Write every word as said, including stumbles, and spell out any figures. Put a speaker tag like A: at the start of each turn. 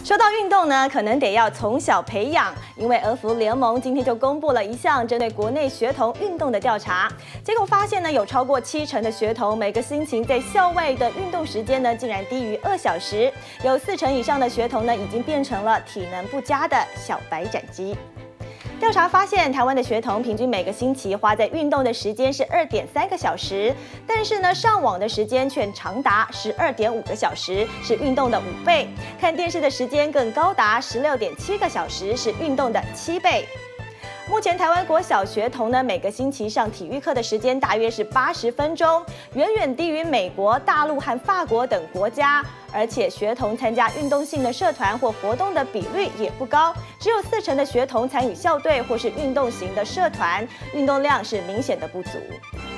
A: 说到运动呢，可能得要从小培养，因为儿福联盟今天就公布了一项针对国内学童运动的调查，结果发现呢，有超过七成的学童每个星期在校外的运动时间呢，竟然低于二小时，有四成以上的学童呢，已经变成了体能不佳的小白斩鸡。 调查发现，台湾的学童平均每个星期花在运动的时间是二点三个小时，但是呢，上网的时间却长达十二点五个小时，是运动的五倍；看电视的时间更高达十六点七个小时，是运动的七倍。 目前台湾国小学童呢，每个星期上体育课的时间大约是八十分钟，远远低于美国、大陆和法国等国家。而且学童参加运动性的社团或活动的比率也不高，只有四成的学童参与校队或是运动型的社团，运动量是明显的不足。